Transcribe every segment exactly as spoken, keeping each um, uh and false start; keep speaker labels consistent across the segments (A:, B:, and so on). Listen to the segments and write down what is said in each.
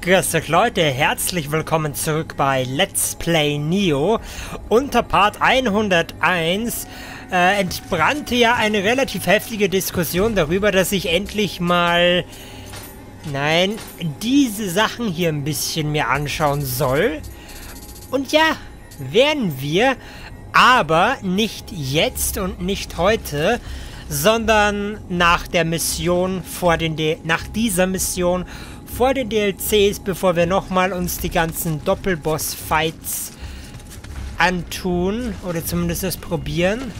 A: Grüß euch Leute, herzlich willkommen zurück bei Let's Play Nioh. Unter Part hunderteins äh, entbrannte ja eine relativ heftige Diskussion darüber, dass ich endlich mal, nein, diese Sachen hier ein bisschen mir anschauen soll. Und ja, werden wir, aber nicht jetzt und nicht heute, sondern nach der Mission vor den D nach dieser Mission vor den D L Cs, bevor wir nochmal uns die ganzen Doppelboss-Fights antun. Oder zumindest das probieren.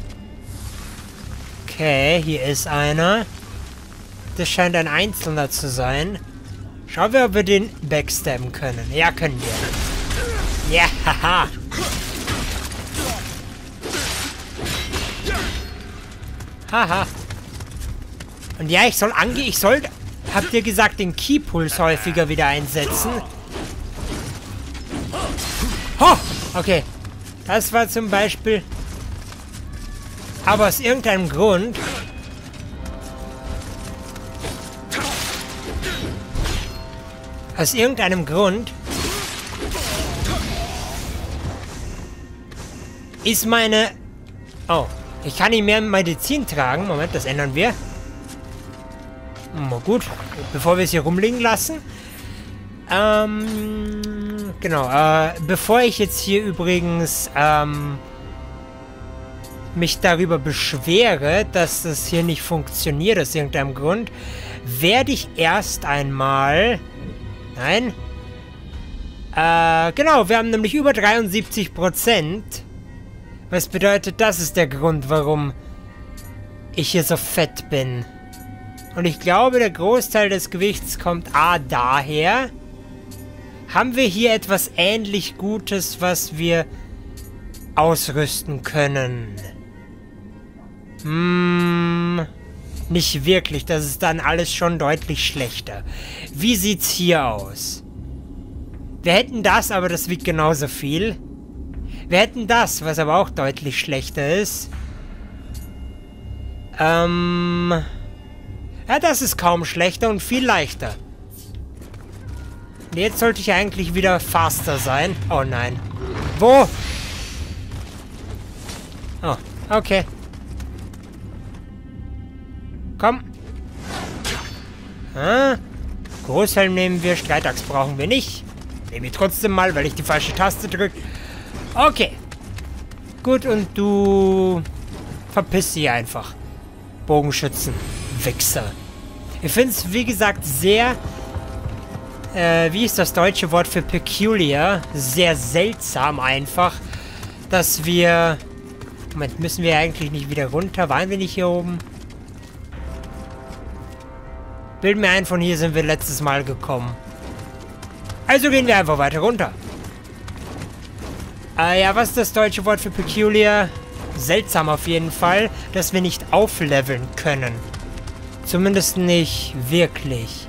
A: Okay, hier ist einer. Das scheint ein Einzelner zu sein. Schauen wir, ob wir den backstabben können. Ja, können wir. Ja, haha. Haha. Und ja, ich soll ange... Ich soll... Habt ihr gesagt, den Keypuls häufiger wieder einsetzen? Oh, okay. Das war zum Beispiel... Aber aus irgendeinem Grund... Aus irgendeinem Grund... Ist meine... Oh, ich kann nicht mehr Medizin tragen. Moment, das ändern wir. Na gut, bevor wir es hier rumliegen lassen. Ähm, genau, äh, bevor ich jetzt hier übrigens, ähm, mich darüber beschwere, dass das hier nicht funktioniert aus irgendeinem Grund, werde ich erst einmal, nein, äh, genau, wir haben nämlich über dreiundsiebzig Prozent, was bedeutet, das ist der Grund, warum ich hier so fett bin. Und ich glaube, der Großteil des Gewichts kommt A daher. Haben wir hier etwas ähnlich Gutes, was wir ausrüsten können? Hm, nicht wirklich. Das ist dann alles schon deutlich schlechter. Wie sieht's hier aus? Wir hätten das, aber das wiegt genauso viel. Wir hätten das, was aber auch deutlich schlechter ist. Ähm... Ja, das ist kaum schlechter und viel leichter. Und jetzt sollte ich eigentlich wieder faster sein. Oh nein. Wo? Oh, okay. Komm. Ah, Großhelm nehmen wir, Streitachs brauchen wir nicht. Nehme ich trotzdem mal, weil ich die falsche Taste drücke. Okay. Gut, und du... Verpiss sie einfach. Bogenschützen. Wichser. Ich finde es, wie gesagt, sehr, äh, wie ist das deutsche Wort für peculiar? Sehr seltsam einfach, dass wir... Moment, müssen wir eigentlich nicht wieder runter? Waren wir nicht hier oben? Bild mir ein, von hier sind wir letztes Mal gekommen. Also gehen wir einfach weiter runter. Äh, ja, was ist das deutsche Wort für peculiar? Seltsam auf jeden Fall, dass wir nicht aufleveln können. Zumindest nicht wirklich.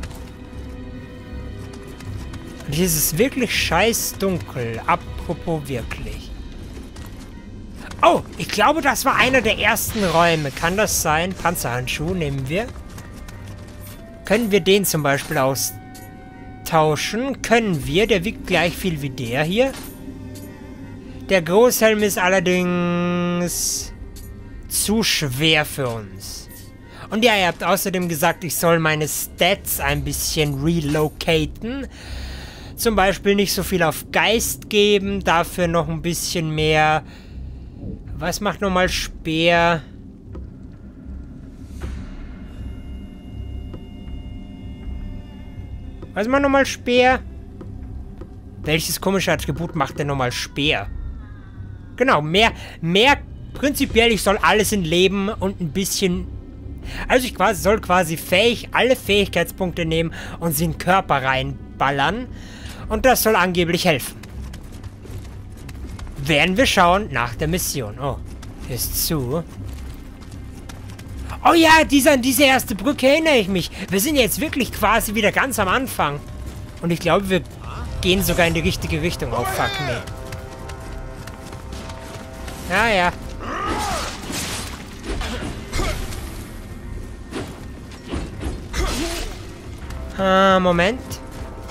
A: Und hier ist es wirklich scheiß dunkel. Apropos wirklich. Oh, ich glaube, das war einer der ersten Räume. Kann das sein? Panzerhandschuh nehmen wir. Können wir den zum Beispiel austauschen? Können wir. Der wiegt gleich viel wie der hier. Der Großhelm ist allerdings zu schwer für uns. Und ja, ihr habt außerdem gesagt, ich soll meine Stats ein bisschen relocaten. Zum Beispiel nicht so viel auf Geist geben, dafür noch ein bisschen mehr... Was macht nochmal Speer? Was macht nochmal Speer? Welches komische Attribut macht denn nochmal Speer? Genau, mehr, mehr prinzipiell, ich soll alles in Leben und ein bisschen... Also ich quasi, soll quasi fähig alle Fähigkeitspunkte nehmen und sie in den Körper reinballern. Und das soll angeblich helfen. Werden wir schauen nach der Mission. Oh, hier ist zu. Oh ja, diese, an diese erste Brücke erinnere ich mich. Wir sind jetzt wirklich quasi wieder ganz am Anfang. Und ich glaube, wir gehen sogar in die richtige Richtung. Oh, fuck me. Ja, ja. Ah, Moment.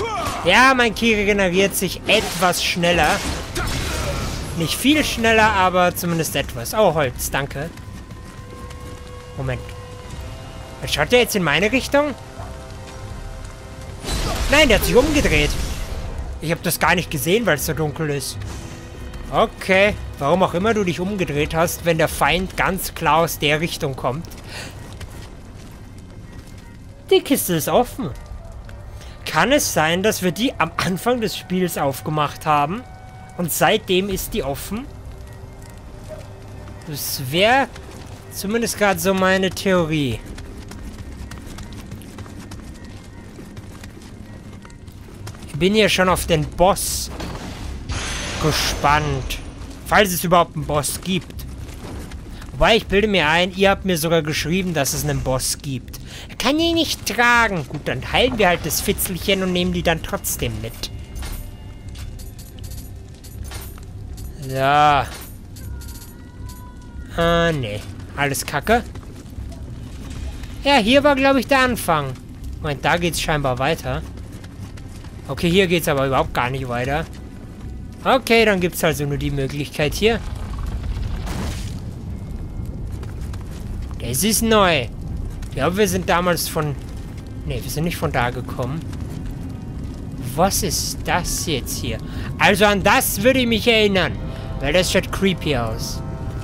A: Ja, mein Ki regeneriert sich etwas schneller. Nicht viel schneller, aber zumindest etwas. Oh, Holz, danke. Moment. Schaut der jetzt in meine Richtung? Nein, der hat sich umgedreht. Ich habe das gar nicht gesehen, weil es so dunkel ist. Okay. Warum auch immer du dich umgedreht hast, wenn der Feind ganz klar aus der Richtung kommt. Die Kiste ist offen. Kann es sein, dass wir die am Anfang des Spiels aufgemacht haben? Und seitdem ist die offen? Das wäre zumindest gerade so meine Theorie. Ich bin hier schon auf den Boss gespannt. Falls es überhaupt einen Boss gibt. Wobei, ich bilde mir ein, ihr habt mir sogar geschrieben, dass es einen Boss gibt. Er kann ihn nicht tragen. Gut, dann heilen wir halt das Fitzelchen und nehmen die dann trotzdem mit. So. Ah, nee. Alles Kacke. Ja, hier war, glaube ich, der Anfang. Moment, da geht's scheinbar weiter. Okay, hier geht's aber überhaupt gar nicht weiter. Okay, dann gibt's also nur die Möglichkeit hier. Das ist neu. Ich glaube, wir sind damals von... Ne, wir sind nicht von da gekommen. Was ist das jetzt hier? Also an das würde ich mich erinnern. Weil das schaut creepy aus.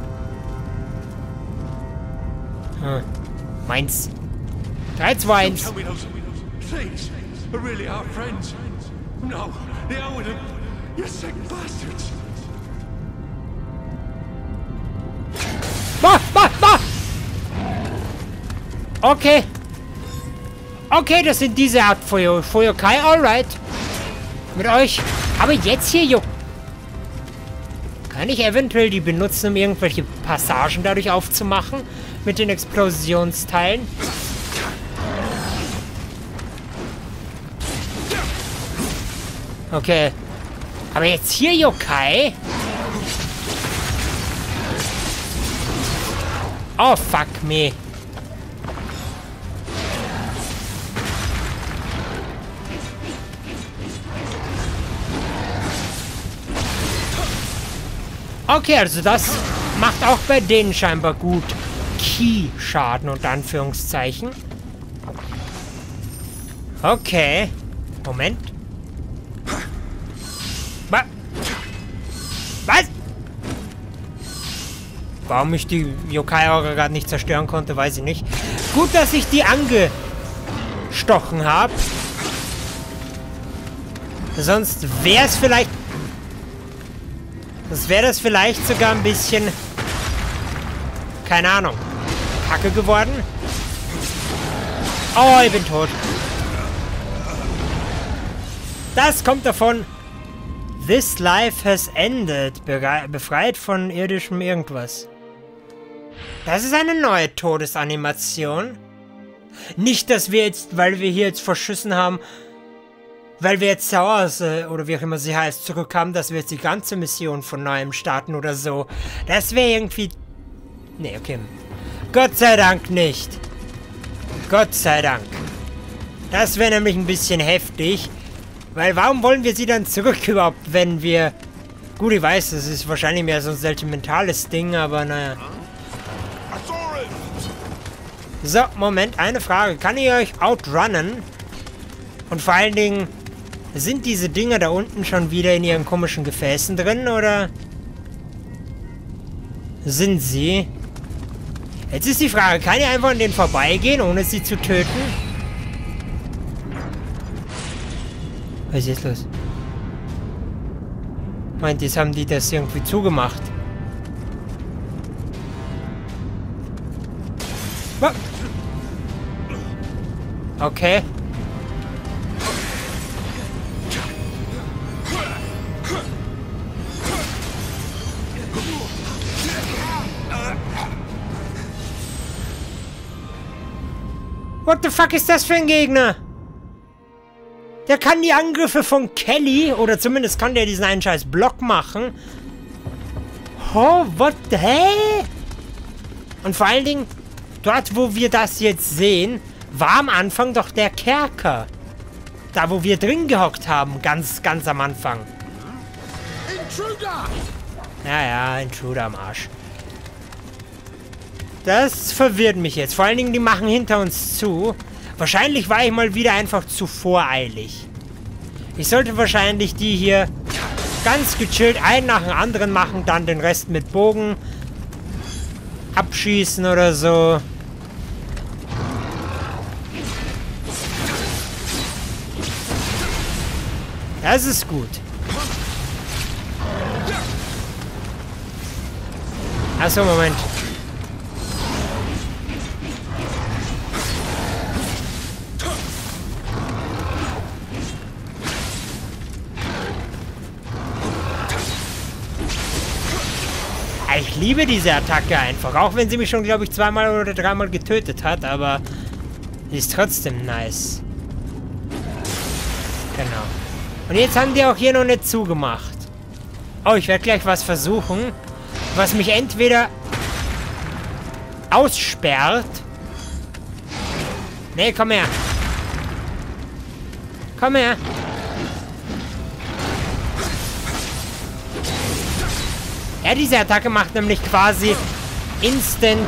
A: Hm. Meins. drei, zwei, eins. Mach, mach, mach! Okay. Okay, das sind diese Art Feuer, Feuerkai, alright. Mit euch. Aber jetzt hier, jo. Kann ich eventuell die benutzen, um irgendwelche Passagen dadurch aufzumachen? Mit den Explosionsteilen? Okay. Aber jetzt hier, Yokai? Oh, fuck me. Okay, also das macht auch bei denen scheinbar gut Ki-Schaden unter Anführungszeichen. Okay. Moment. Was? Was? Warum ich die Yokai-Aura gerade nicht zerstören konnte, weiß ich nicht. Gut, dass ich die angestochen habe. Sonst wäre es vielleicht... Sonst wäre das vielleicht sogar ein bisschen... Keine Ahnung. Kacke geworden. Oh, ich bin tot. Das kommt davon. This life has ended. Befreit von irdischem irgendwas. Das ist eine neue Todesanimation. Nicht, dass wir jetzt, weil wir hier jetzt verschissen haben, weil wir jetzt sauer, oder wie auch immer sie heißt, zurückkamen, dass wir jetzt die ganze Mission von neuem starten oder so. Das wäre irgendwie... Nee, okay. Gott sei Dank nicht. Gott sei Dank. Das wäre nämlich ein bisschen heftig. Weil warum wollen wir sie dann zurück überhaupt, wenn wir... Gut, ich weiß, das ist wahrscheinlich mehr so ein sentimentales Ding, aber naja. So, Moment, eine Frage. Kann ich euch outrunnen? Und vor allen Dingen, sind diese Dinger da unten schon wieder in ihren komischen Gefäßen drin, oder? Sind sie? Jetzt ist die Frage, kann ich einfach an denen vorbeigehen, ohne sie zu töten? Was ist jetzt los? Meint, jetzt haben die das irgendwie zugemacht. Okay. What the fuck ist das für ein Gegner? Der kann die Angriffe von Kelly, oder zumindest kann der diesen einen scheiß Block machen. Oh, what the hell? Und vor allen Dingen, dort wo wir das jetzt sehen, war am Anfang doch der Kerker. Da, wo wir drin gehockt haben. Ganz, ganz am Anfang.
B: Intruder!
A: Ja, ja, Intruder am Arsch. Das verwirrt mich jetzt. Vor allen Dingen, die machen hinter uns zu. Wahrscheinlich war ich mal wieder einfach zu voreilig. Ich sollte wahrscheinlich die hier ganz gechillt einen nach dem anderen machen, dann den Rest mit Bogen abschießen oder so. Das ist gut. Achso, Moment. Ich liebe diese Attacke einfach. Auch wenn sie mich schon, glaube ich, zweimal oder dreimal getötet hat. Aber sie ist trotzdem nice. Genau. Und jetzt haben die auch hier noch nicht zugemacht. Oh, ich werde gleich was versuchen, was mich entweder aussperrt. Nee, komm her. Komm her. Ja, diese Attacke macht nämlich quasi instant...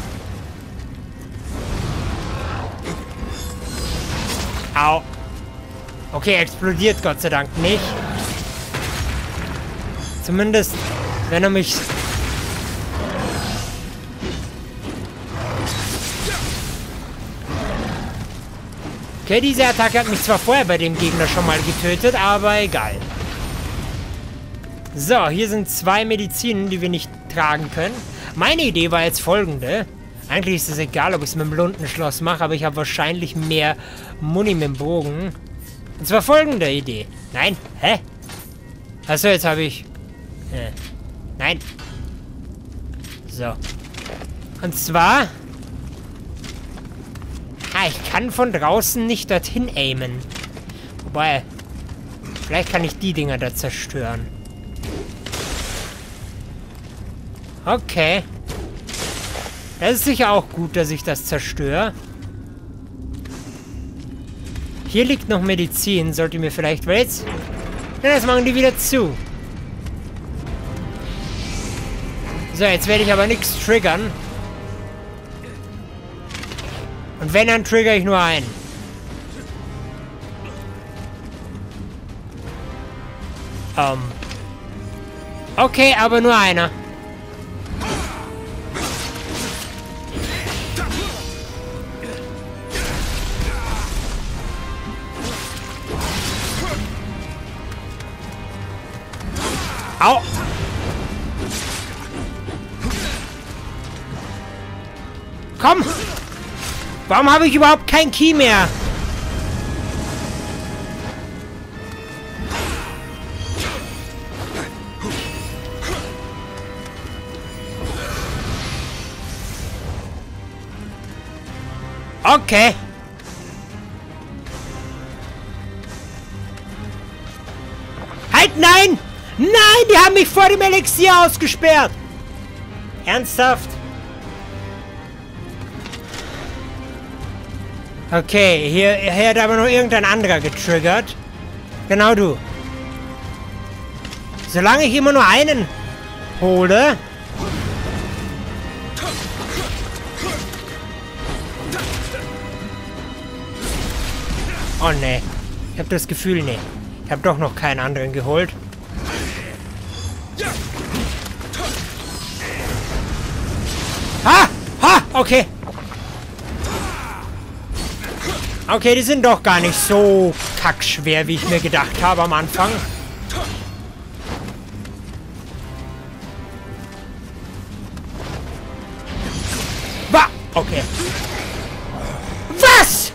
A: Au. Okay, explodiert Gott sei Dank nicht. Zumindest, wenn er mich... Okay, diese Attacke hat mich zwar vorher bei dem Gegner schon mal getötet, aber egal. So, hier sind zwei Medizinen, die wir nicht tragen können. Meine Idee war jetzt folgende. Eigentlich ist es egal, ob ich es mit dem Lundenschloss mache, aber ich habe wahrscheinlich mehr Muni mit dem Bogen. Und zwar folgende Idee. Nein, hä? Achso, jetzt habe ich... Äh, nein. So. Und zwar... Ah, ich kann von draußen nicht dorthin aimen. Wobei... Vielleicht kann ich die Dinger da zerstören. Okay. Das ist sicher auch gut, dass ich das zerstöre. Hier liegt noch Medizin. Sollte mir vielleicht... Weil jetzt... Ja, das machen die wieder zu. So, jetzt werde ich aber nichts triggern. Und wenn, dann trigger ich nur einen. Ähm. Okay, aber nur einer. Au! Komm! Warum habe ich überhaupt kein Key mehr? Okay. Halt, nein! Nein, die haben mich vor dem Elixier ausgesperrt! Ernsthaft? Okay, hier, hier hat aber noch irgendein anderer getriggert. Genau du. Solange ich immer nur einen hole... Oh ne. Ich habe das Gefühl, ne. Ich habe doch noch keinen anderen geholt. Ha! Ha! Okay. Okay, die sind doch gar nicht so kackschwer, wie ich mir gedacht habe am Anfang. Wa! Okay. Was?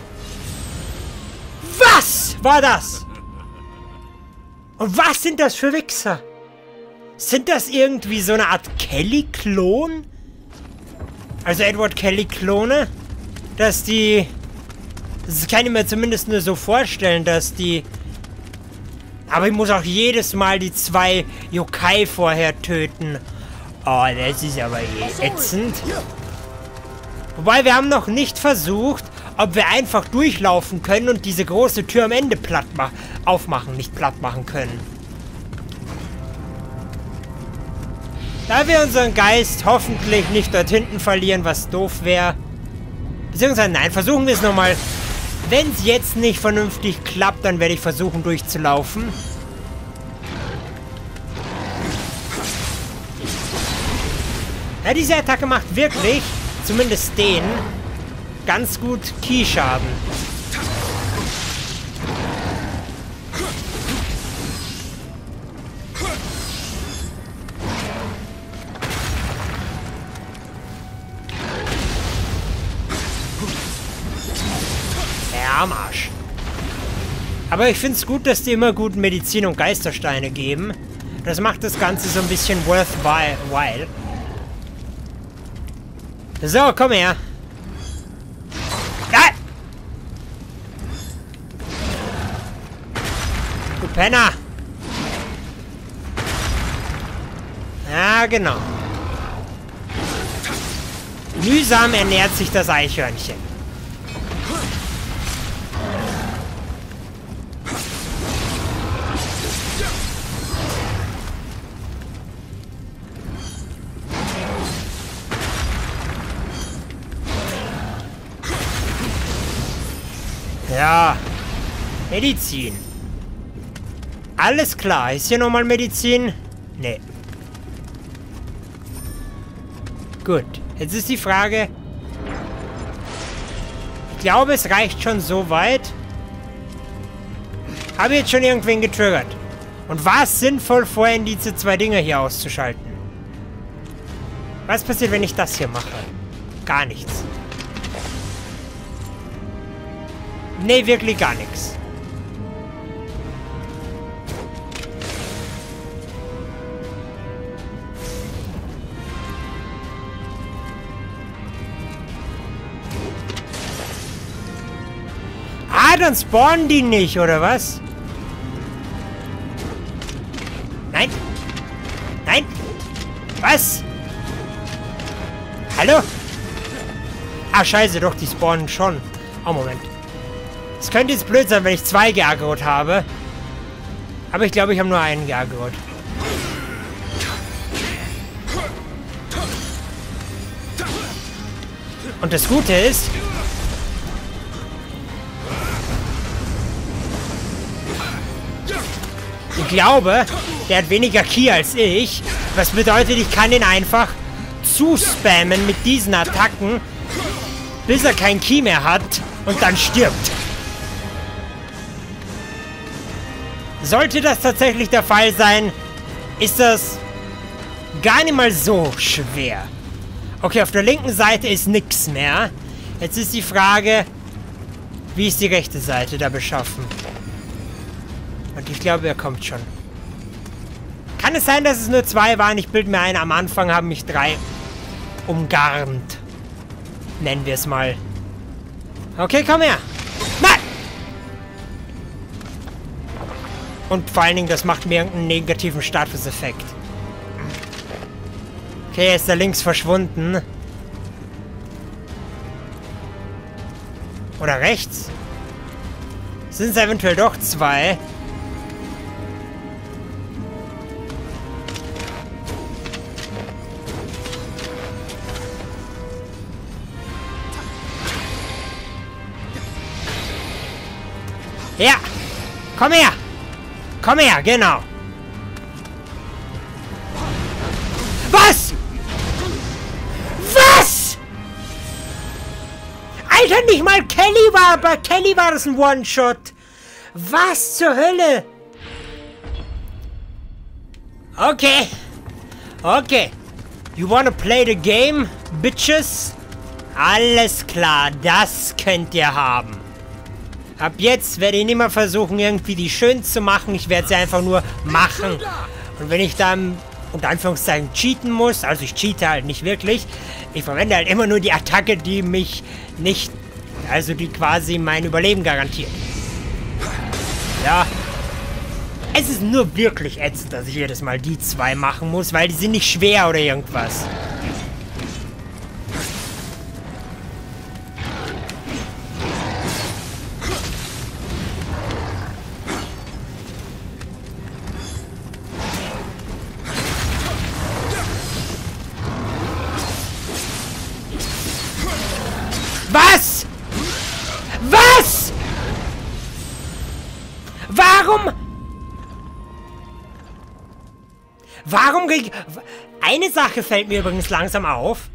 A: Was war das? Und was sind das für Wichser? Sind das irgendwie so eine Art Kelly-Klon? Also Edward Kelly-Klone? Dass die... Das kann ich mir zumindest nur so vorstellen, dass die... Aber ich muss auch jedes Mal die zwei Yokai vorher töten. Oh, das ist aber ätzend. Wobei, wir haben noch nicht versucht, ob wir einfach durchlaufen können und diese große Tür am Ende platt aufmachen, nicht platt machen können. Da wir unseren Geist hoffentlich nicht dort hinten verlieren, was doof wäre. Beziehungsweise, nein, versuchen wir es nochmal. Wenn es jetzt nicht vernünftig klappt, dann werde ich versuchen durchzulaufen. Ja, diese Attacke macht wirklich, zumindest den, ganz gut Ki-Schaden. Ja, am Arsch. Aber ich finde es gut, dass die immer gut Medizin und Geistersteine geben. Das macht das Ganze so ein bisschen worthwhile. So, komm her. Ja! Du Penner! Ja, genau. Mühsam ernährt sich das Eichhörnchen. Ja, Medizin. Alles klar. Ist hier nochmal Medizin? Nee. Gut. Jetzt ist die Frage. Ich glaube, es reicht schon so weit. Habe jetzt schon irgendwen getriggert. Und war es sinnvoll, vorhin diese zwei Dinger hier auszuschalten? Was passiert, wenn ich das hier mache? Gar nichts. Nee, wirklich gar nichts. Ah, dann spawnen die nicht, oder was? Nein. Nein. Was? Hallo? Ah, scheiße, doch, die spawnen schon. Oh, Moment. Es könnte jetzt blöd sein, wenn ich zwei geaggrot habe. Aber ich glaube, ich habe nur einen geaggrot. Und das Gute ist... Ich glaube, der hat weniger Ki als ich. Was bedeutet, ich kann ihn einfach zuspammen mit diesen Attacken, bis er kein Ki mehr hat und dann stirbt. Sollte das tatsächlich der Fall sein, ist das gar nicht mal so schwer. Okay, auf der linken Seite ist nichts mehr. Jetzt ist die Frage, wie ist die rechte Seite da beschaffen? Und ich glaube, er kommt schon. Kann es sein, dass es nur zwei waren? Ich bilde mir ein, am Anfang haben mich drei umgarnt. Nennen wir es mal. Okay, komm her. Nein! Und vor allen Dingen, das macht mir irgendeinen negativen Statuseffekt. Okay, er ist da links verschwunden. Oder rechts? Sind es eventuell doch zwei? Ja! Komm her! Komm her, genau! Was? Was? Alter, nicht mal Kelly war, bei Kelly war das ein One-Shot. Was zur Hölle? Okay. Okay. You wanna play the game, bitches? Alles klar, das könnt ihr haben. Ab jetzt werde ich nicht mehr versuchen, irgendwie die schön zu machen. Ich werde sie einfach nur machen. Und wenn ich dann, unter Anführungszeichen, cheaten muss, also ich cheate halt nicht wirklich, ich verwende halt immer nur die Attacke, die mich nicht, also die quasi mein Überleben garantiert. Ja. Es ist nur wirklich ätzend, dass ich jedes Mal die zwei machen muss, weil die sind nicht schwer oder irgendwas. Warum? Warum... Eine Sache fällt mir übrigens langsam auf.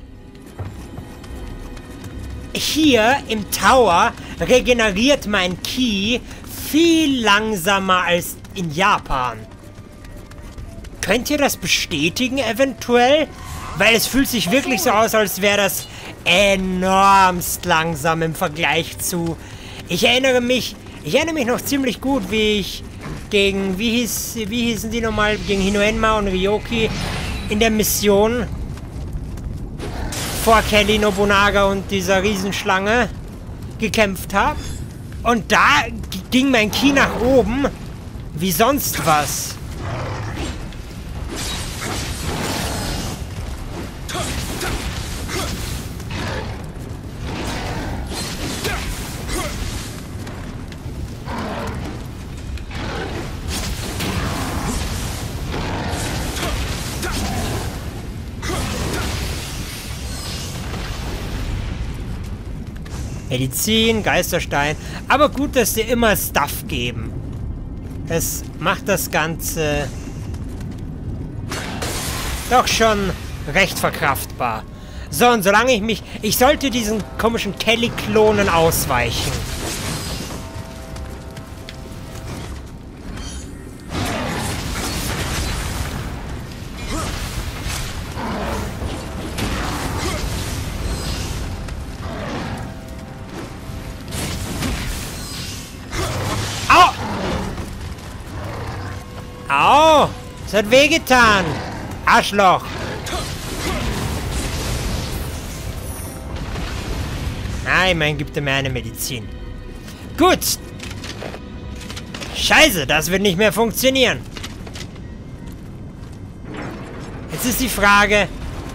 A: Hier im Tower regeneriert mein Ki viel langsamer als in Japan. Könnt ihr das bestätigen eventuell? Weil es fühlt sich wirklich so aus, als wäre das enormst langsam im Vergleich zu... Ich erinnere mich... Ich erinnere mich noch ziemlich gut, wie ich gegen... Wie hieß... Wie hießen die nochmal? Gegen Hinoenma und Ryoki in der Mission vor Kelly Nobunaga und dieser Riesenschlange gekämpft habe. Und da ging mein Ki nach oben wie sonst was. Medizin, Geisterstein. Aber gut, dass sie immer Stuff geben. Das macht das Ganze doch schon recht verkraftbar. So, und solange ich mich... Ich sollte diesen komischen Kelly-Klonen ausweichen. Au! Es hat wehgetan! Arschloch! Ah, immerhin gibt er mir eine Medizin. Gut! Scheiße, das wird nicht mehr funktionieren. Jetzt ist die Frage...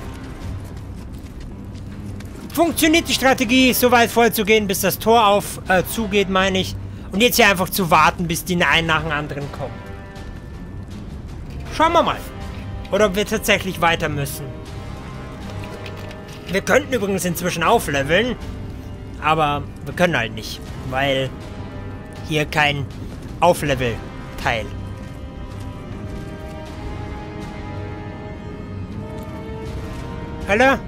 A: Funktioniert die Strategie, so weit vorzugehen, bis das Tor auf äh, zugeht, meine ich. Und jetzt hier einfach zu warten, bis die einen nach dem anderen kommen. Schauen wir mal. Oder ob wir tatsächlich weiter müssen. Wir könnten übrigens inzwischen aufleveln. Aber wir können halt nicht. Weil hier kein Auflevel-Teil. Hallo?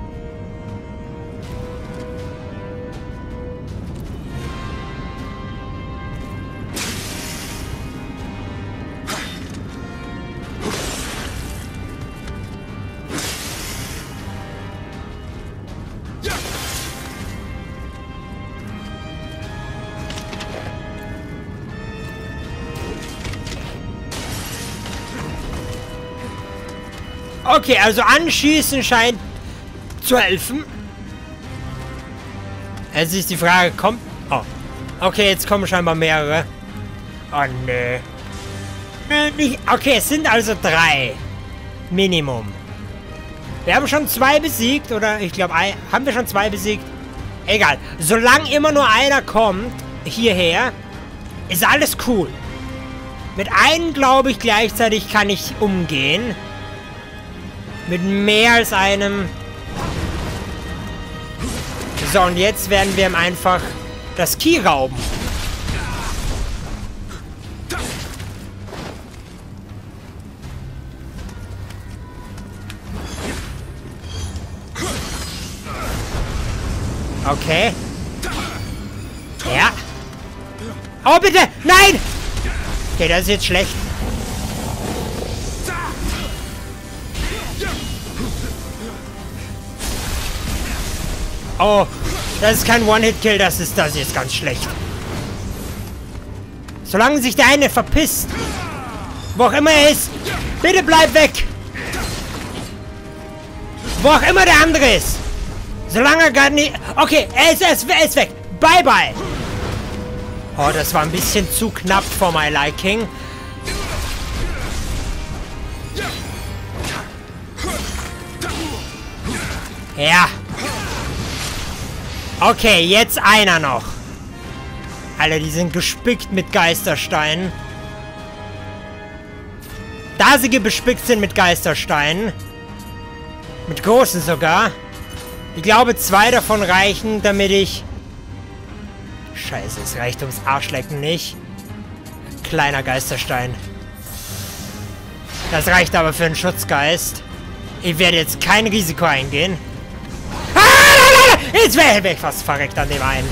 A: Okay, also anschießen scheint zu helfen. Jetzt ist die Frage, kommt... Oh. Okay, jetzt kommen scheinbar mehrere. Oh, nee. Nee, nicht... Okay, es sind also drei. Minimum. Wir haben schon zwei besiegt, oder? Ich glaube, haben wir schon zwei besiegt? Egal. Solange immer nur einer kommt, hierher, ist alles cool. Mit einem, glaube ich, gleichzeitig kann ich umgehen. Mit mehr als einem. So, und jetzt werden wir ihm einfach das Ki rauben. Okay. Ja. Oh, bitte! Nein! Okay, das ist jetzt schlecht. Oh, das ist kein One-Hit-Kill, das ist das jetzt ganz schlecht. Solange sich der eine verpisst, wo auch immer er ist, bitte bleib weg. Wo auch immer der andere ist. Solange er gar nicht... Okay, er ist, er ist, er ist weg. Bye, bye. Oh, das war ein bisschen zu knapp for my liking. Ja. Okay, jetzt einer noch. Alter, die sind gespickt mit Geistersteinen. Da sie bespickt sind mit Geistersteinen. Mit großen sogar. Ich glaube, zwei davon reichen, damit ich... Scheiße, es reicht ums Arschlecken nicht. kleiner Geisterstein. Das reicht aber für einen Schutzgeist. Ich werde jetzt kein Risiko eingehen. Ah, jetzt wäre ich fast verreckt an dem einen.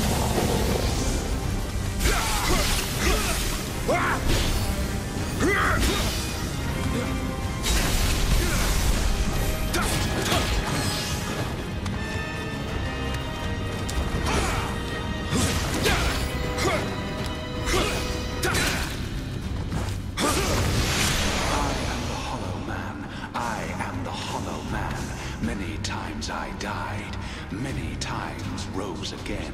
B: I died, many times rose again.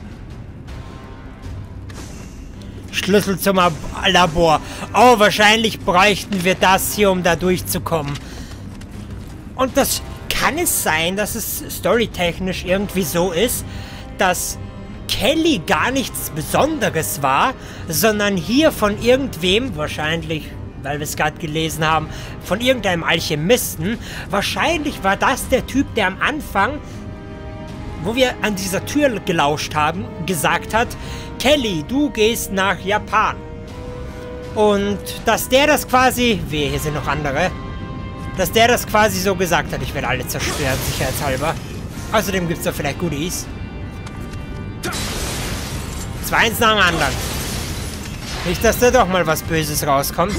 A: Schlüssel zum Ab Labor. Oh, wahrscheinlich bräuchten wir das hier, um da durchzukommen. Und das kann es sein, dass es storytechnisch irgendwie so ist, dass Kelly gar nichts Besonderes war, sondern hier von irgendwem, wahrscheinlich, weil wir es gerade gelesen haben, von irgendeinem Alchemisten. Wahrscheinlich war das der Typ, der am Anfang, wo wir an dieser Tür gelauscht haben, gesagt hat, Kelly, du gehst nach Japan. Und dass der das quasi, wehe, hier sind noch andere, dass der das quasi so gesagt hat, ich werde alle zerstören, sicherheitshalber. Außerdem gibt es da vielleicht Goodies. Zwei eins nach dem anderen. Nicht, dass da doch mal was Böses rauskommt.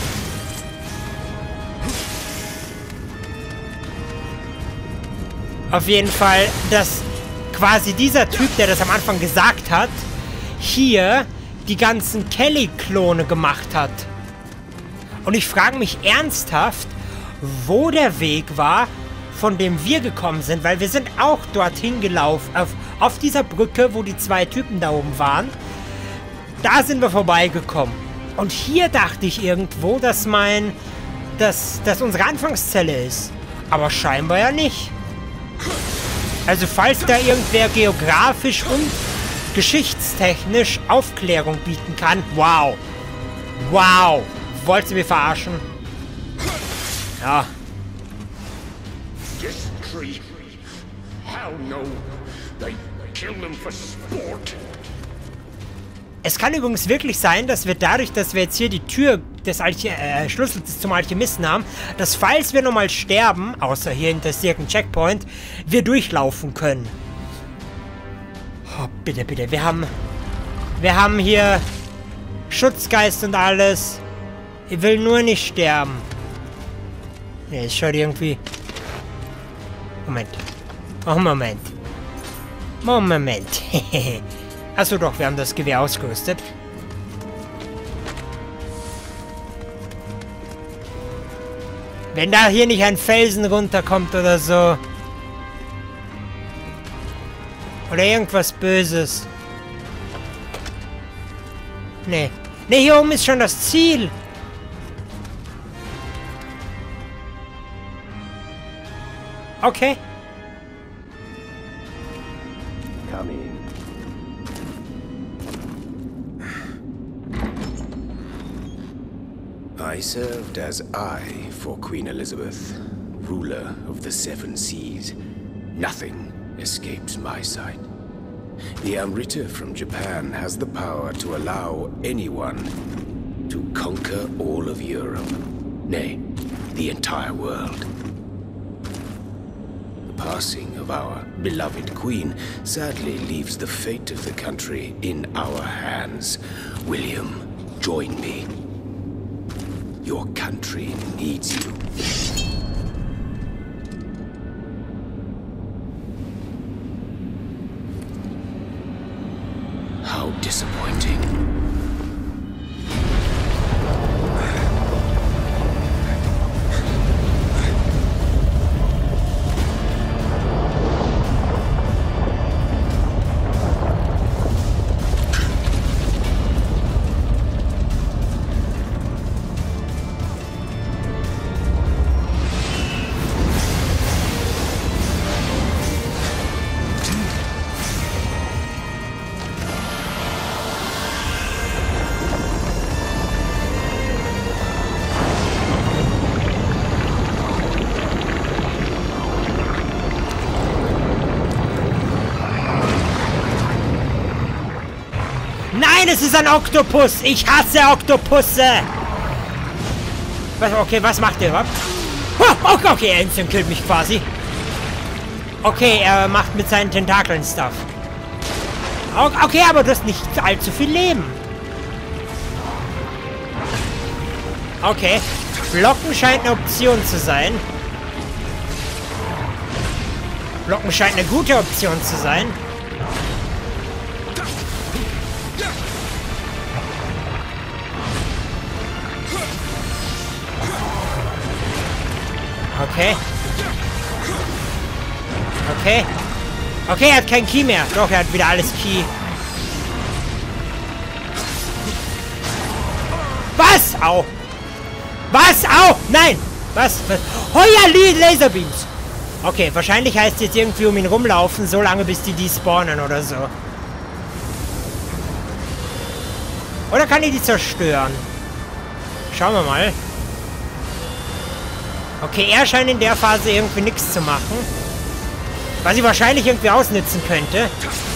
A: Auf jeden Fall, dass quasi dieser Typ, der das am Anfang gesagt hat, hier die ganzen Kelly-Klone gemacht hat. Und ich frage mich ernsthaft, wo der Weg war, von dem wir gekommen sind, weil wir sind auch dorthin gelaufen, auf, auf dieser Brücke, wo die zwei Typen da oben waren. Da sind wir vorbeigekommen. Und hier dachte ich irgendwo, dass mein, dass, dass unsere Anfangszelle ist. Aber scheinbar ja nicht. Also falls da irgendwer geografisch und geschichtstechnisch Aufklärung bieten kann, wow. Wow. Wollt ihr mich verarschen? Ja.
C: This tree. Hell no. They kill them for sport.
A: Es kann übrigens wirklich sein, dass wir dadurch, dass wir jetzt hier die Tür des Alche äh, Schlüssels zum Alchemisten haben, dass falls wir nochmal sterben, außer hier hinter irgendeinem Checkpoint, wir durchlaufen können. Oh, bitte, bitte. Wir haben... Wir haben hier Schutzgeist und alles. Ich will nur nicht sterben. Ne, es schaut irgendwie... Moment. Oh, Moment. Moment. Achso doch, wir haben das Gewehr ausgerüstet. Wenn da hier nicht ein Felsen runterkommt oder so. Oder irgendwas Böses. Nee. Nee, hier oben ist schon das Ziel. Okay.
B: Come in. I served as eye for Queen Elizabeth, ruler of the Seven Seas. Nothing escapes my sight. The Amrita from Japan has the power to allow anyone to conquer all of Europe. Nay, the entire world. The passing of our beloved queen sadly leaves the fate of the country in our hands. William, join me. Your country needs you. How disappointing.
A: Es ist ein Oktopus. Ich hasse Oktopusse. Was, okay, was macht der überhaupt? Oh, okay, okay, er instant killt mich quasi. Okay, er macht mit seinen Tentakeln Stuff. Okay, aber du hast nicht allzu viel Leben. Okay. Blocken scheint eine Option zu sein. Blocken scheint eine gute Option zu sein. Okay. Okay. Okay, er hat kein Key mehr. Doch, er hat wieder alles Key. Was? Au. Was? Au. Nein. Was? Was? Oh ja, Laserbeams. Okay, wahrscheinlich heißt es jetzt irgendwie um ihn rumlaufen, so lange bis die die spawnen oder so. Oder kann ich die zerstören? Schauen wir mal. Okay, er scheint in der Phase irgendwie nichts zu machen. Was ich wahrscheinlich irgendwie ausnutzen könnte.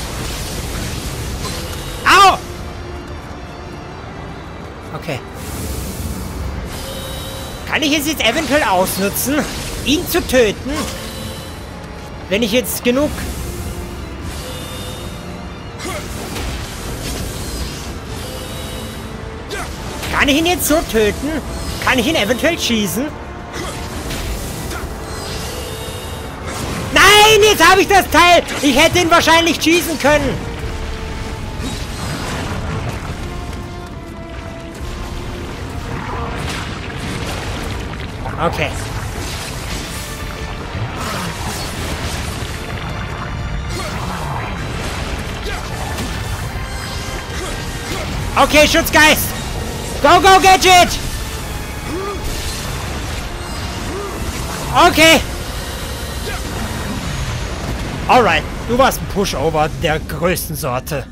A: Au! Okay. Kann ich es jetzt eventuell ausnutzen, ihn zu töten? Wenn ich jetzt genug... Kann ich ihn jetzt so töten? Kann ich ihn eventuell schießen? Nein, jetzt habe ich das Teil! Ich hätte ihn wahrscheinlich schießen können! Okay. Okay, Schutzgeist! Go, go, Gadget! Okay! Alright, du warst ein Pushover der größten Sorte.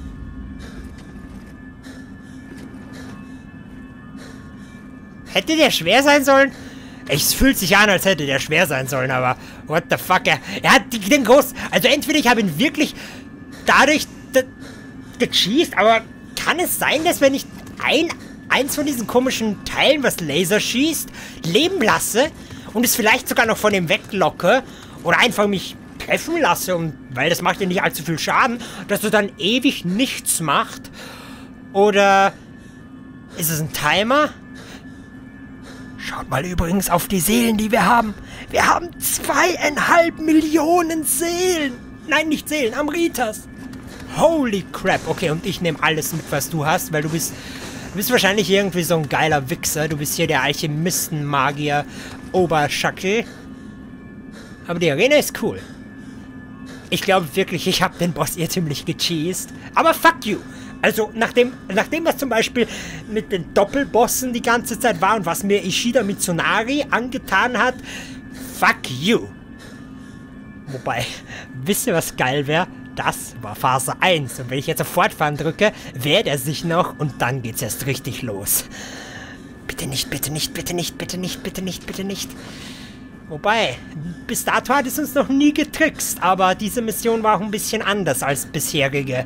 A: Hätte der schwer sein sollen? Es fühlt sich an, als hätte der schwer sein sollen, aber what the fuck, er, er hat die, den großen... Also entweder ich habe ihn wirklich dadurch gecheased, aber kann es sein, dass wenn ich ein, eins von diesen komischen Teilen, was Laser schießt, leben lasse und es vielleicht sogar noch von dem weglocke oder einfach mich treffen lasse, und, weil das macht ja nicht allzu viel Schaden, dass du dann ewig nichts macht? Oder ist es ein Timer? Schaut mal übrigens auf die Seelen, die wir haben. Wir haben zweieinhalb Millionen Seelen. Nein, nicht Seelen, Amritas. Holy crap. Okay, und ich nehme alles mit, was du hast, weil du bist, du bist wahrscheinlich irgendwie so ein geiler Wichser. Du bist hier der Alchemisten-Magier Oberschackel. Aber die Arena ist cool. Ich glaube wirklich, ich habe den Boss irrtümlich gecheased. Aber fuck you. Also, nachdem, nachdem was zum Beispiel mit den Doppelbossen die ganze Zeit war und was mir Ishida Mitsunari angetan hat, fuck you. Wobei, wisst ihr, was geil wäre? Das war Phase eins. Und wenn ich jetzt auf Fortfahren drücke, wehrt er sich noch und dann geht's erst richtig los. Bitte nicht, bitte nicht, bitte nicht, bitte nicht, bitte nicht, bitte nicht. Wobei, bis dato hat es uns noch nie getrickst, aber diese Mission war auch ein bisschen anders als bisherige.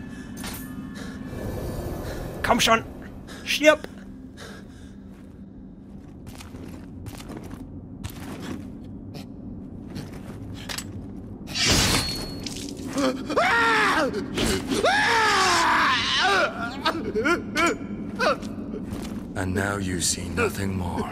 A: Komm schon! Stirb!
D: And now you see nothing more.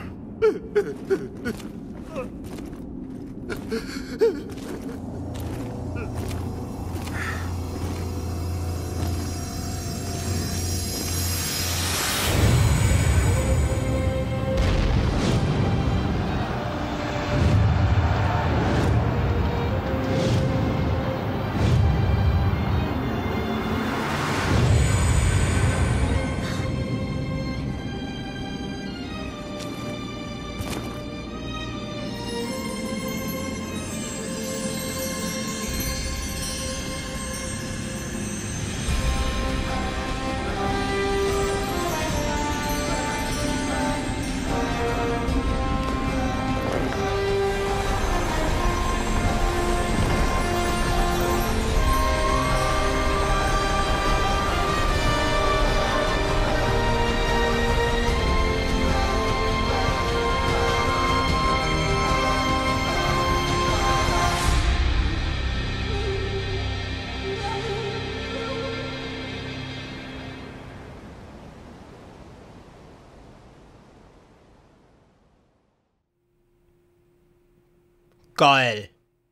A: Geil.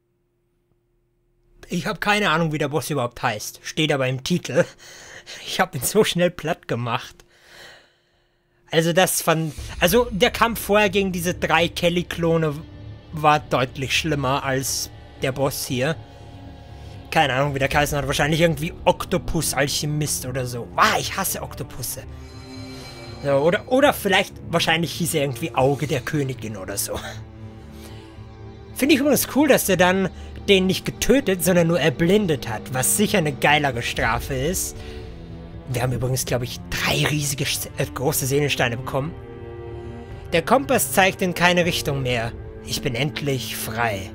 A: Ich habe keine Ahnung, wie der Boss überhaupt heißt. Steht aber im Titel. Ich habe ihn so schnell platt gemacht. Also das von... Also der Kampf vorher gegen diese drei Kelly-Klone war deutlich schlimmer als der Boss hier. Keine Ahnung, wie der geheißen hat. Wahrscheinlich irgendwie Oktopus-Alchemist oder so. Ah, ich hasse Oktopusse. So, oder, oder vielleicht, wahrscheinlich hieß er irgendwie Auge der Königin oder so. Finde ich übrigens cool, dass er dann den nicht getötet, sondern nur erblindet hat. Was sicher eine geilere Strafe ist. Wir haben übrigens, glaube ich, drei riesige, äh, große Seelensteine bekommen. Der Kompass zeigt in keine Richtung mehr. Ich bin endlich frei.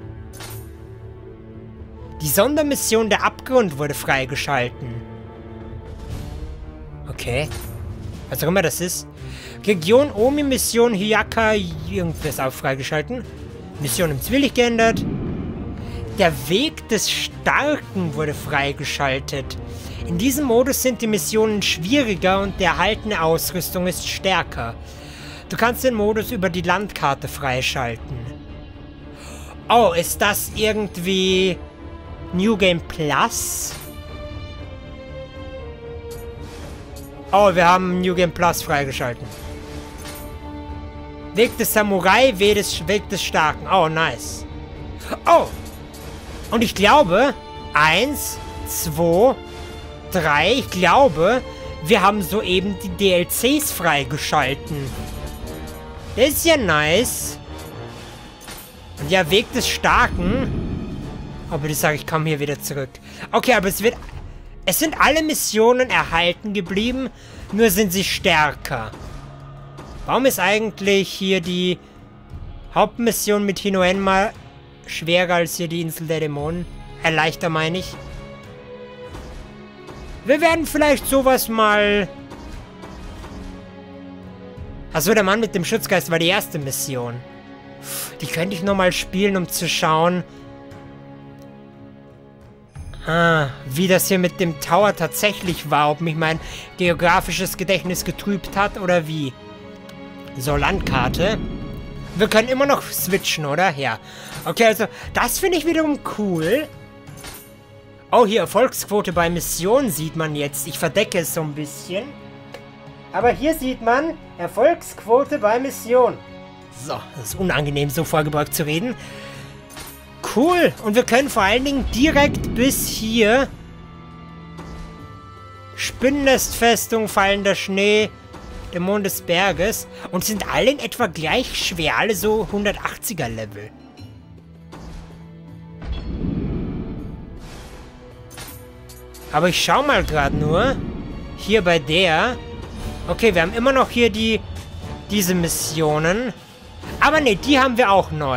A: Die Sondermission der Abgrund wurde freigeschalten. Okay. Was auch immer das ist. Region Omi, Mission Hyaka, irgendwas auch freigeschalten. Mission im Zwielicht geändert. Der Weg des Starken wurde freigeschaltet. In diesem Modus sind die Missionen schwieriger und die erhaltene Ausrüstung ist stärker. Du kannst den Modus über die Landkarte freischalten. Oh, ist das irgendwie New Game Plus? Oh, wir haben New Game Plus freigeschalten. Weg des Samurai, Weg des, Weg des Starken. Oh, nice. Oh! Und ich glaube, eins, zwei, drei, ich glaube, wir haben soeben die D L Cs freigeschalten. Das ist ja nice. Und ja, Weg des Starken. Aber ich sage, ich komme hier wieder zurück. Okay, aber es wird... Es sind alle Missionen erhalten geblieben, nur sind sie stärker. Warum ist eigentlich hier die Hauptmission mit Hinoenma schwerer als hier die Insel der Dämonen? Äh, leichter meine ich. Wir werden vielleicht sowas mal... Achso, der Mann mit dem Schutzgeist war die erste Mission. Die könnte ich nochmal spielen, um zu schauen... Ah, wie das hier mit dem Tower tatsächlich war, ob mich mein geografisches Gedächtnis getrübt hat oder wie. So, Landkarte. Wir können immer noch switchen, oder? Ja. Okay, also, das finde ich wiederum cool. Oh, hier, Erfolgsquote bei Missionen sieht man jetzt. Ich verdecke es so ein bisschen. Aber hier sieht man Erfolgsquote bei Missionen. So, das ist unangenehm, so vorgebeugt zu reden. Cool. Und wir können vor allen Dingen direkt bis hier. Spinnennestfestung, fallender Schnee, Dämon des Berges. Und sind alle in etwa gleich schwer. Alle so hundertachtziger Level. Aber ich schau mal gerade nur. Hier bei der. Okay, wir haben immer noch hier die diese Missionen. Aber ne, die haben wir auch neu.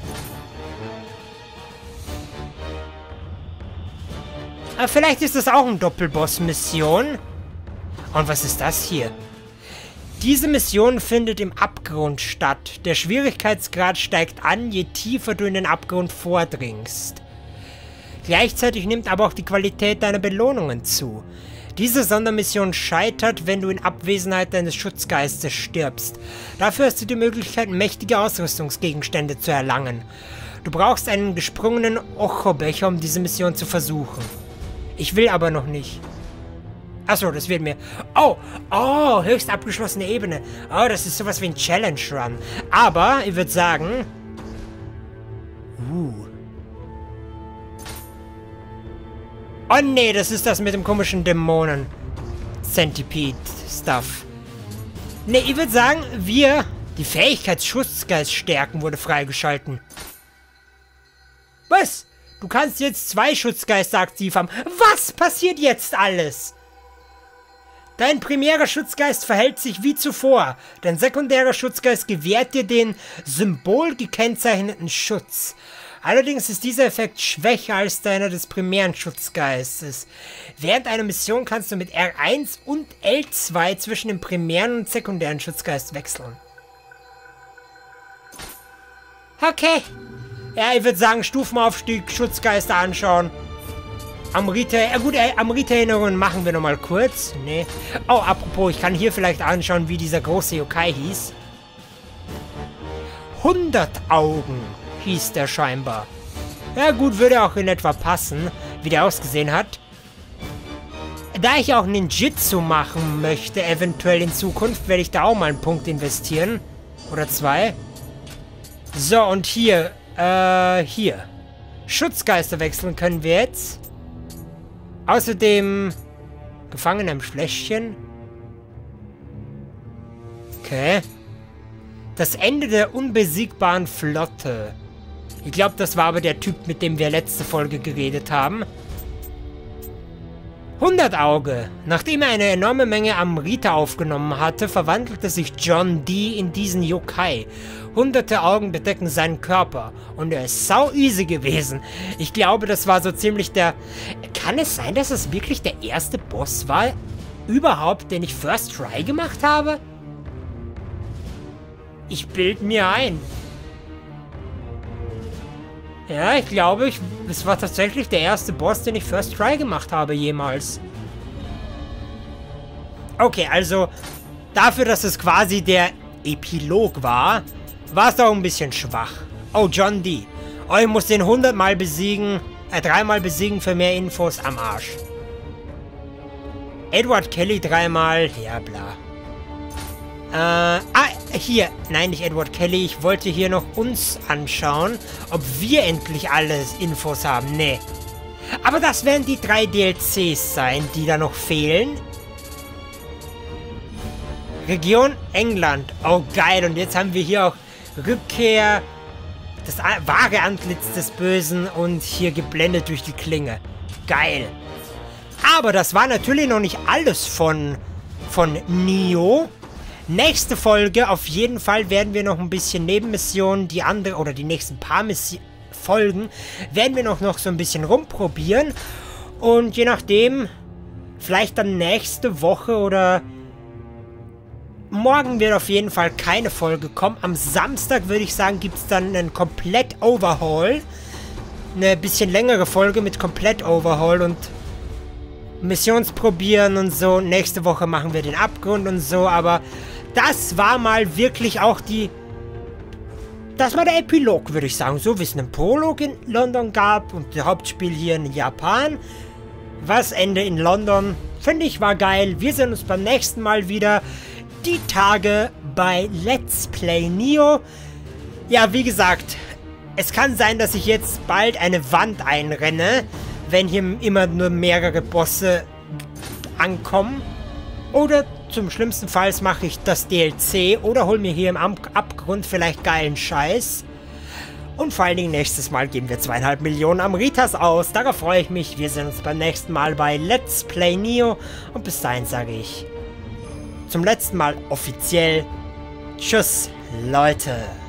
A: Aber vielleicht ist das auch eine Doppelboss-Mission. Und was ist das hier? Diese Mission findet im Abgrund statt. Der Schwierigkeitsgrad steigt an, je tiefer du in den Abgrund vordringst. Gleichzeitig nimmt aber auch die Qualität deiner Belohnungen zu. Diese Sondermission scheitert, wenn du in Abwesenheit deines Schutzgeistes stirbst. Dafür hast du die Möglichkeit, mächtige Ausrüstungsgegenstände zu erlangen. Du brauchst einen gesprungenen Ocho-Becher, um diese Mission zu versuchen. Ich will aber noch nicht. Achso, das wird mir... Oh, oh, höchst abgeschlossene Ebene. Oh, das ist sowas wie ein Challenge Run. Aber, ich würde sagen... Uh. Oh nee, das ist das mit dem komischen Dämonen. Centipede-Stuff. Nee, ich würde sagen, wir... Die Fähigkeit Schutzgeist-Stärken wurde freigeschalten. Was? Du kannst jetzt zwei Schutzgeister aktiv haben. Was passiert jetzt alles? Dein primärer Schutzgeist verhält sich wie zuvor. Dein sekundärer Schutzgeist gewährt dir den symbolgekennzeichneten Schutz. Allerdings ist dieser Effekt schwächer als deiner des primären Schutzgeistes. Während einer Mission kannst du mit R eins und L zwei zwischen dem primären und sekundären Schutzgeist wechseln. Okay. Ja, ich würde sagen, Stufenaufstieg, Schutzgeister anschauen. Amrita, ja gut, Amrita-Erinnerungen machen wir nochmal kurz. Nee. Oh, apropos, ich kann hier vielleicht anschauen, wie dieser große Yokai hieß. hundert Augen. hieß der scheinbar. Ja gut, würde auch in etwa passen, wie der ausgesehen hat. Da ich auch Ninjitsu machen möchte, eventuell in Zukunft, werde ich da auch mal einen Punkt investieren. Oder zwei. So, und hier, äh, hier. Schutzgeister wechseln können wir jetzt. Außerdem Gefangener im Fläschchen. Okay. Das Ende der unbesiegbaren Flotte. Ich glaube, das war aber der Typ, mit dem wir letzte Folge geredet haben. Hundertauge. Nachdem er eine enorme Menge Amrita aufgenommen hatte, verwandelte sich John Dee in diesen Yokai. Hunderte Augen bedecken seinen Körper. Und er ist sau easy gewesen. Ich glaube, das war so ziemlich der... Kann es sein, dass es wirklich der erste Boss war? Überhaupt, den ich First Try gemacht habe? Ich bild mir ein. Ja, ich glaube, ich, es war tatsächlich der erste Boss, den ich First Try gemacht habe jemals. Okay, also dafür, dass es quasi der Epilog war, war es auch ein bisschen schwach. Oh, John Dee. Oh, ich muss den hundertmal besiegen, äh, dreimal besiegen für mehr Infos am Arsch. Edward Kelly dreimal, ja bla. Äh, ah, hier. Nein, nicht Edward Kelly. Ich wollte hier noch uns anschauen, ob wir endlich alle Infos haben. Nee. Aber das werden die drei D L Cs sein, die da noch fehlen. Region England. Oh, geil. Und jetzt haben wir hier auch Rückkehr, das wahre Antlitz des Bösen und hier geblendet durch die Klinge. Geil. Aber das war natürlich noch nicht alles von, von Nioh. Nächste Folge, auf jeden Fall werden wir noch ein bisschen Nebenmissionen, die andere, oder die nächsten paar Missi- Folgen, werden wir noch, noch so ein bisschen rumprobieren. Und je nachdem, vielleicht dann nächste Woche oder morgen wird auf jeden Fall keine Folge kommen. Am Samstag, würde ich sagen, gibt es dann einen Komplett-Overhaul. Eine bisschen längere Folge mit Komplett-Overhaul und Missionsprobieren und so. Nächste Woche machen wir den Abgrund und so, aber das war mal wirklich auch die... Das war der Epilog, würde ich sagen. So wie es einen Prolog in London gab und das Hauptspiel hier in Japan. Was Ende in London, finde ich, war geil. Wir sehen uns beim nächsten Mal wieder. Die Tage bei Let's Play Nioh. Ja, wie gesagt, es kann sein, dass ich jetzt bald eine Wand einrenne, wenn hier immer nur mehrere Bosse ankommen. Oder zum schlimmsten Fall mache ich das D L C oder hol mir hier im Abgrund vielleicht geilen Scheiß. Und vor allen Dingen nächstes Mal geben wir zweieinhalb Millionen Amritas aus. Darauf freue ich mich. Wir sehen uns beim nächsten Mal bei Let's Play Nioh. Und bis dahin sage ich zum letzten Mal offiziell Tschüss, Leute.